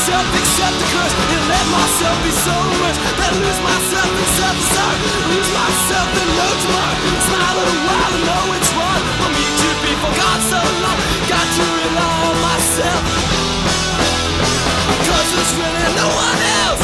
myself, accept the curse, and let myself be so immersed that I lose myself in self-desire, lose myself in no tomorrow. Smile a little while and know it's wrong for me to be forgotten so long. Got to rely on myself, cause there's really no one else.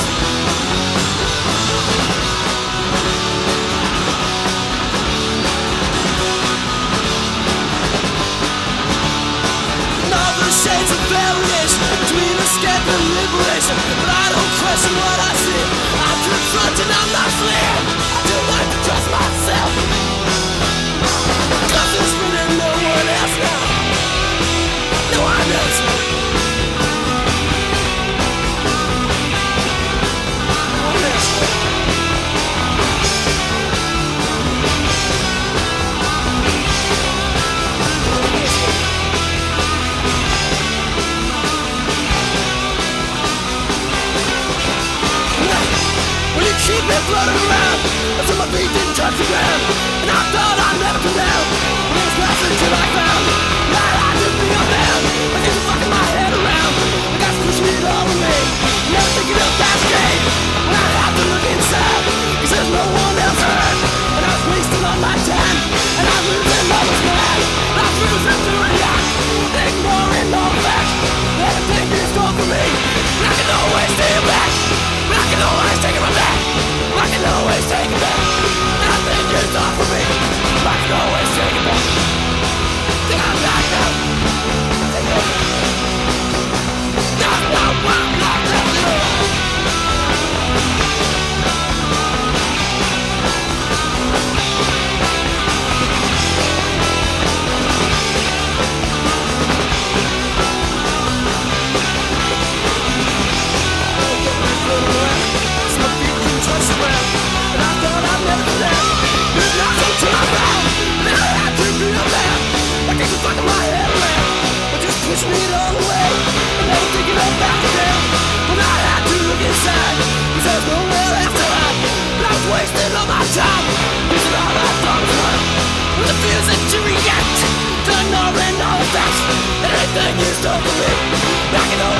Shades of variation between escape and liberation, but I don't question what I see. I'm confronting, I'm not fleeing. I do like to trust myself, cause there's really no one else now. No one else. No one else. Keep me floating around until my feet didn't touch the ground, and I thought I'd never come down. But it was nothing till I found that I could be a man. I get to fucking my head around, I got to push it all with me. Never thinking of that day when I have to look inside, cause there's no one else around. And I was wasting all my time, and I was losing all my mind. I was losing to react, ignoring all facts. Everything is gone for me, but I can always stay back. But I can always take it from back. I can always take it back. Nothing is off for me. I can always take it back. Think I'm back now. Take it over. No, I'm not taking it over. Push me the wrong way, and never thinking of back again. But I had to look inside, cause there's nowhere else to hide. But I was wasting all my time, using all I thought was right, with the fears that you react to ignoring all the facts. And anything is done for me, I can